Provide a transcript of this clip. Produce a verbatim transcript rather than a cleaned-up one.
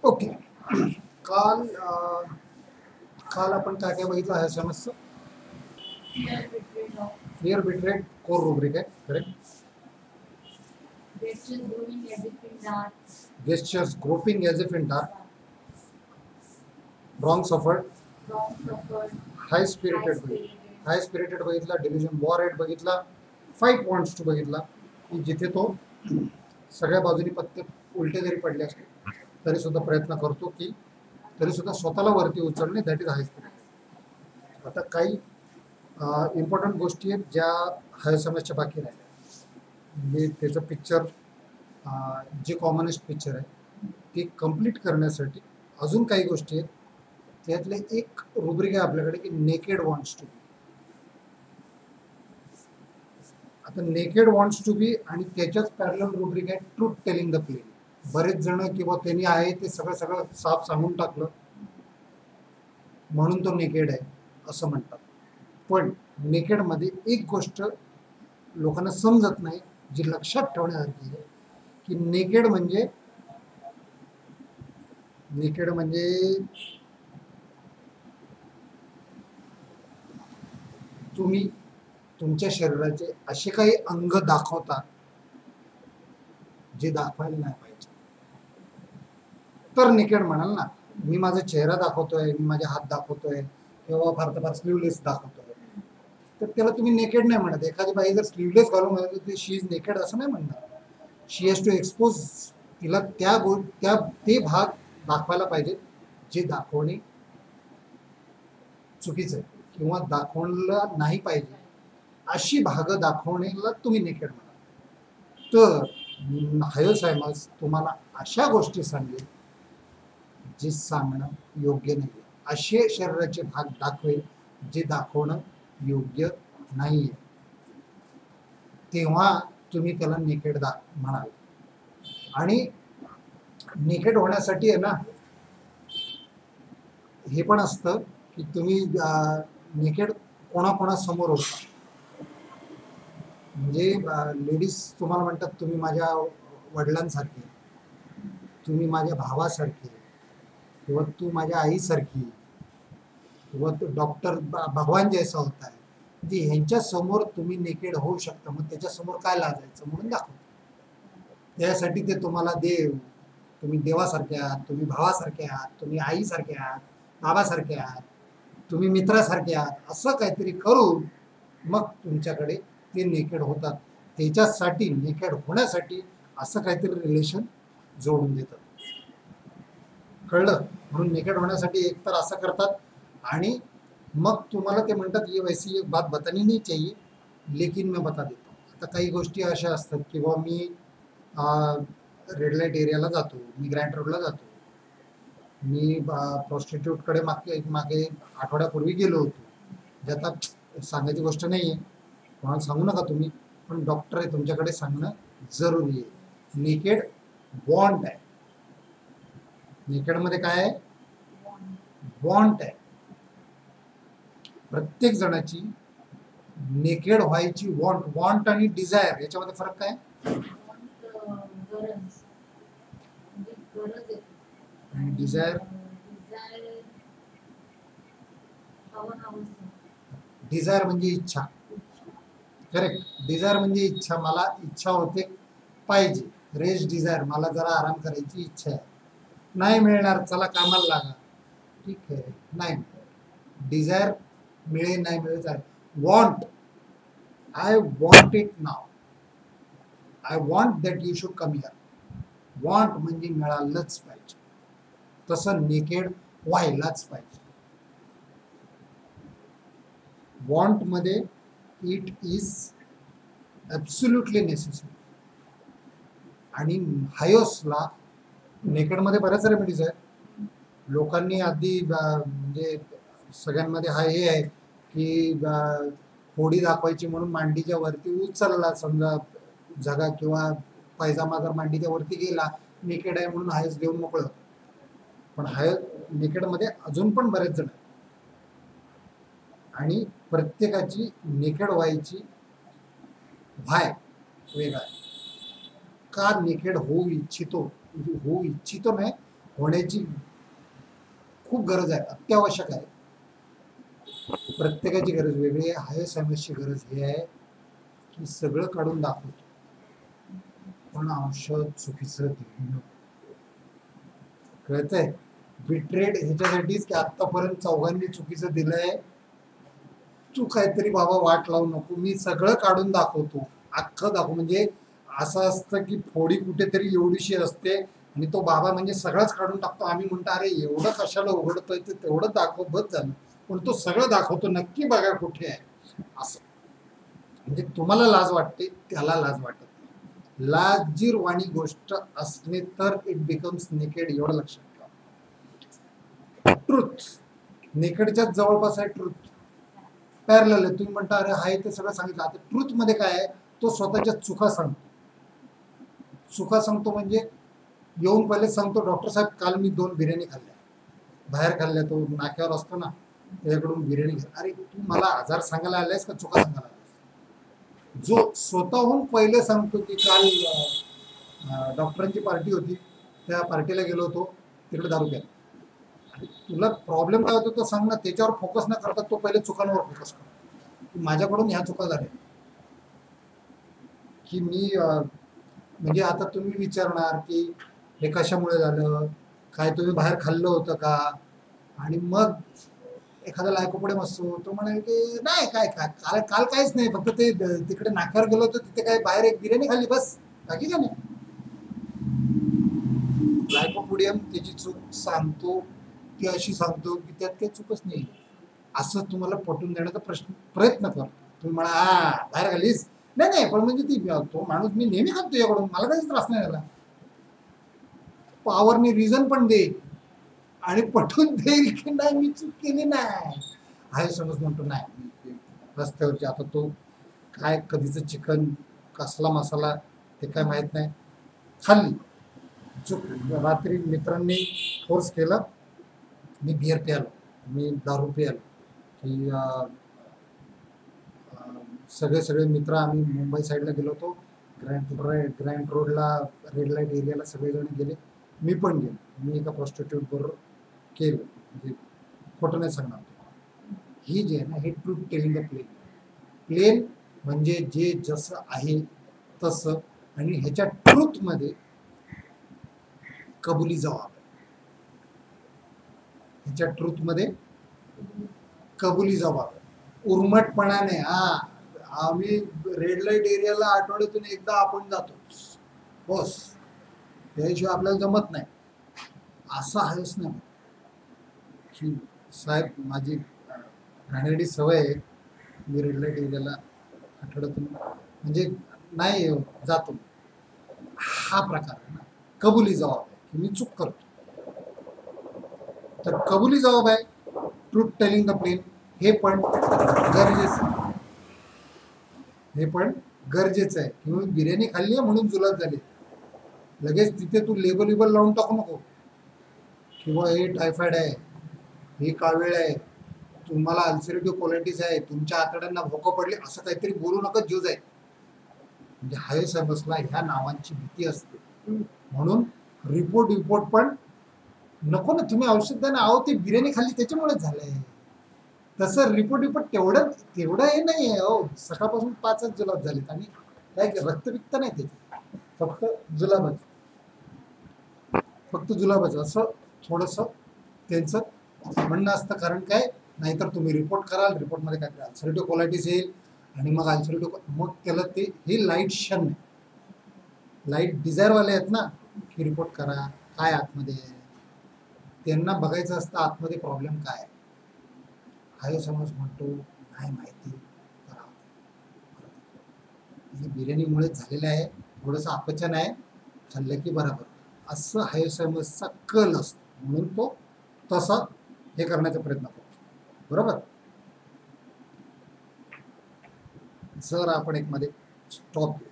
Okay. काल अ, काल आपण काय काय बघितलं आहे समजतं. फिअर बिट्रेड कोर रुब्रिक आहे. Correct. Gestures groping as if in dark. Wrong suffered. High spirited बघितला. हाय स्पिरिटेड बघितला. डिव्हिजन वॉर हेड बघितला. फाईट वॉन्ट्स टू बघितला की जिथे तो सगळ्या बाजूनी पत्ते उलटे जरी पडले असते तरी सुद्धा प्रयत्न करतो की तरी सुद्धा स्वतःला वरती उचलणे. That is high spirit. आता काही इम्पॉर्टंट गोष्टी आहेत ज्या हाय समजच्या बाकी राहिल्या. म्हणजे त्याचं पिक्चर जे कॉमनेस्ट पिक्चर आहे ते कम्प्लीट करण्यासाठी अजून काही गोष्टी आहेत. त्यातले एक रुब्रिक आहे आपल्याकडे की नेकेड वॉन्ट्स टू बी. आता नेकेड वॉन्ट्स टू बी आणि त्याच्याच पॅरलल रुब्रिक आहे ट्रूथ टेलिंग द प्लेन. बरेच जण किंवा त्यांनी आहे ते सगळं सगळं साफ सांगून टाकलं म्हणून तो नेकेड आहे असं म्हणतात. पण नेकेडमध्ये एक गोष्ट लोकांना समजत नाही जी लक्षात ठेवण्यासारखी आहे की नेकेड म्हणजे नेकेड म्हणजे तुम्ही तुमच्या शरीराचे असे काही अंग दाखवता जे दाखवायला नाही पाहिजे. तर नेकेड म्हणाल ना. मी माझा चेहरा दाखवतोय, मी माझे हात दाखवतोय किंवा फार तर फार स्लीवलेस दाखवतोय तर त्याला तुम्ही नेकेड नाही म्हणत. एखादी बाई जर स्लीवलेस घालून म्हणत ते शी इज नेकेड असं नाही म्हणणार. She has to expose. तिला त्या गो त्या ते भाग दाखवायला पाहिजे जे दाखवणे चुकीचं आहे किंवा दाखवलं नाही पाहिजे अशी भाग दाखवण्याला तुम्ही नेकेड म्हणा. तर हायोसायमस तुम्हाला अशा गोष्टी सांगेल जे सांगणं योग्य नाही. असे शरीराचे भाग दाखवेल जे दाखवणं योग्य नाहीये. तेव्हा तुम्ही त्याला नेकेड दा म्हणाल. आणि नेकेड होण्यासाठी आहे ना हे पण असतं की तुम्ही नेकेड कोणाकोणासमोर होता. म्हणजे लेडीज तुम्हाला म्हणतात तुम्ही माझ्या वडिलांसारखे, तुम्ही माझ्या भावासारखे किंवा तू माझ्या आईसारखी किंवा तो डॉक्टर भगवान जैसा होता है. म्हणजे ह्यांच्या समोर तुम्ही नेकेड होऊ शकता. मग त्याच्यासमोर काय लाजायचं म्हणून दाखवतो. त्यासाठी ते तुम्हाला देव, तुम्ही देवासारखे आहात, तुम्ही भावासारखे आहात, तुम्ही आईसारखे आहात, बाबासारखे आहात, तुम्ही मित्रासारखे आहात असं काहीतरी करून मग तुमच्याकडे ते नेकेड होतात. त्याच्यासाठी नेकेड होण्यासाठी असं काहीतरी रिलेशन जोडून देतात. कळलं. म्हणून नेकेड होण्यासाठी एकतर असं करतात आणि मग तुम्हाला ते म्हणतात ये वैसी एक बात बतानी नहीं चाहिए लेकिन मैं बता देतो. आता काही गोष्टी अशा असतात किंवा मी रेड लाईट एरियाला जातो, मी ग्रँड रोडला जातो, मी प्रॉस्टिट्यूटकडे मागे मागे आठवड्यापूर्वी गेलो होतो. जे आता सांगायची गोष्ट नाही आहे, कोणाला सांगू नका तुम्ही, पण डॉक्टर आहे तुमच्याकडे सांगणं जरुरी आहे. नेकेड वॉन्ट आहे. नेकेडमध्ये काय आहे? वॉन्ट आहे. प्रत्येक जणाची नेकेड व्हायची वॉन्ट वॉन्ट आणि डिझायर याच्यामध्ये फरक काय? आणि डिझायर डिझायर म्हणजे इच्छा. करेक्ट. डिझायर म्हणजे इच्छा. मला इच्छा होते पाहिजे. रेस्ट डिझायर मला जरा आराम करायची इच्छा आहे. नाही मिळणार चला कामाला लागा. ठीक आहे नाही. डिझायर मिळेल नाही मिळेल चालेल. वॉन्ट आय वॉन्ट इट नाव. I want that you should come here. Want म्हणजे मिळालंच पाहिजे. तसं नेकेड व्हायलाच पाहिजे. वॉन्ट मध्ये इट इज ॲब्सोल्युटली नेसेसरी. आणि हायोसला नेकेडमध्ये बऱ्याच रेमेडीज आहेत. लोकांनी आधी म्हणजे सगळ्यांमध्ये हा हे आहे की होडी दाखवायची म्हणून मांडीच्या वरती उचलला समजा जगा किंवा पायजामा जर मांडीच्या वरती गेला नेकेड आहे म्हणून हायस देऊन मोकळं. पण हाय नेकेडमध्ये अजून पण बरेच जण आणि प्रत्येकाची नेकेड व्हायची व्हाय वेगळा आहे. का नेकेड होऊ इच्छितो होऊ इच्छितो नाही होण्याची खूप गरज आहे, अत्यावश्यक आहे. प्रत्येकाची गरज वेगळी आहे. हायसमसची गरज ही आहे की सगळं काढून दाखवतो पण औषध चुकीचं देणं. कळतंय? बिट्रेड ह्याच्यासाठीच की आतापर्यंत चौघांनी चुकीचं दिलंय, तू काहीतरी बाबा वाट लावू नको, मी सगळं काढून दाखवतो, अख्खं दाखव. म्हणजे असं असतं की फोडी कुठेतरी एवढीशी असते आणि तो बाबा म्हणजे सगळंच काढून टाकतो. आम्ही म्हणतो अरे एवढं कशाला उघडतोय, ते तेवढं दाखव बस झालं, पण तो सगळं दाखवतो, नक्की बघा कुठे आहे असं. म्हणजे तुम्हाला लाज वाटते, त्याला लाज वाटत नाही. लाजिरवाणी गोष्ट असणे तर इट बिकम्स नेकेड, एवढं लक्षात ठेवा. ट्रुथ नेकेडच्या जवळपास आहे. ट्रुथ पॅरलल आहे. तुम्ही म्हणता अरे हाय ते सगळं सांगितलं. आता ट्रुथ मध्ये काय आहे, तो स्वतःच्या चुका सांगतो. चुका सांगतो म्हणजे येऊन पहिले सांगतो, डॉक्टर साहेब काल मी दोन बिर्याणी खाल्ल्या, बाहेर खाल्ल्या, तो नाक्यावर असतो ना त्याच्याकडून बिर्याणी घ्या. अरे तू मला आजार सांगायला आलायस का चुका सांगायला आलायस? जो स्वतःहून पहिले सांगतो की काल डॉक्टरांची पार्टी होती, त्या पार्टीला गेलो होतो, तिकडे दारू प्या. तुला प्रॉब्लेम काय होतो तो सांग ना, त्याच्यावर फोकस न करता तो पहिले चुकांवर फोकस कर. माझ्याकडून ह्या चुका झाल्या की मी म्हणजे आता तुम्ही विचारणार की हे कशामुळे झालं, काय तुम्ही बाहेर खाल्लं होतं का, आणि मग एखादा लायकोपुढे बसतो, तो म्हणाल की नाही काय काय काल काल काहीच नाही, फक्त ते तिकडे नाक्यावर गेलो होतो, तिथे काय बाहेर एक बिर्याणी खाल्ली बस, बाकी काय नाही. लायकोपुडियम त्याची चूक सांगतो, ती अशी सांगतो की त्यात काही चूकच नाही, असं तुम्हाला पटवून देण्याचा प्रश्न प्रयत्न करतो. तुम्ही म्हणा हा बाहेर खाल्लीस, नाही नाही पण म्हणजे ती तो माणूस मी नेहमी खातो याकडून, मला काहीच त्रास नाही झाला. पॉवरने रिझन पण देईल आणि पटवून देईल की नाही मी चूक केली नाही. हाय समज म्हणतो नाही रस्त्यावरची, आता तो काय कधीचं चिकन कसला मसाला ते काय माहित नाही, खाल्ली चूक. रात्री मित्रांनी फोर्स केलं, मी बिअर प्यालो, मी दारू प्यालो की सगळे सगळे मित्र आम्ही मुंबई साईडला गेलो होतो, ग्रँड ग्रँड रोडला रेड लाईट एरियाला सगळेजण गेले, मी पण गेलो. मी एका प्रॉस्टिट्यूट बरोबर केलं, म्हणजे खोटं नाही सांगणार. ही जे आहे ना, हे truth telling the plain. Plain म्हणजे जे जसं आहे तसं, आणि ह्याच्या ट्रूथमध्ये कबुली जबाब आहे. ह्याच्या ट्रूथमध्ये कबुली जबाब आहे. उर्मटपणाने हा आम्ही रेड लाईट एरियाला आठवड्यातून एकदा आपण जातो बस, त्याशिवाय आपल्याला जमत नाही, असं आहेच नाही की साहेब माझी घाणेरडी सवय आहे, मी रेड लाईट एरियाला आठवड्यातून म्हणजे नाही जातो, हा प्रकार आहे ना. कबुली जबाब आहे की मी चूक करतो, तर कबुली जबाब आहे. ट्रूथ टेलिंग द प्लेन हे पण गरजेचं हे पण गरजेचं आहे. किंवा बिर्याणी खाल्ली आहे म्हणून जुलाब झाली, लगेच तिथे तू लेबल विबल लावून टाकू नको किंवा हे टायफॉइड आहे, हे कावीळ आहे, तुम्हाला अल्सरेटिव्ह कोलायटिस आहे, तुमच्या आतड्यांना भोकं पडले, असं काहीतरी बोलू नका, जीव जाईल. म्हणजे हायसमसला ह्या नावांची भीती असते, म्हणून रिपोर्ट रिपोर्ट पण नको ना. तुम्ही औषध द्या ना, अहो ते बिर्याणी खाल्ली त्याच्यामुळेच झालंय, तसं रिपोर्ट रिपोर्ट तेवढं तेवढं हे नाही आहे. हो सकाळपासून पाचच जुलाब झालेत आणि काय रक्तपित्त नाही, त्याचे फक्त जुलाबच फक्त जुलाबच असं थोडंसं त्यांचं म्हणणं असतं. कारण काय, नाहीतर तुम्ही रिपोर्ट कराल, रिपोर्टमध्ये काय कराल, अल्सरेटिव्ह कोलायटिस येईल आणि मग अल्सरेटिव्ह मग त्याला ते हे लाईट शन आहे, लाईट डिझायरवाले आहेत ना की रिपोर्ट करा काय आतमध्ये आहे, त्यांना बघायचं असतं आतमध्ये प्रॉब्लेम काय आहे. हाय समज म्हणतो नाही माहिती करा, बिर्याणीमुळे झालेलं आहे, थोडंसं अपचन आहे, खाल्लं की बरोबर, असं हायसमसचा कल असतो, म्हणून तो तसा हे करण्याचा प्रयत्न करतो. बरोबर. जर आपण एक मध्ये स्टॉप